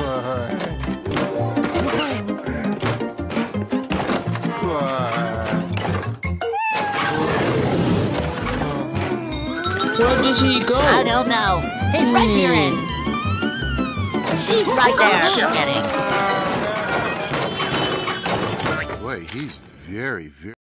Where did he go? I don't know. He's right here. She's right there. Kidding. Boy, he's very, very...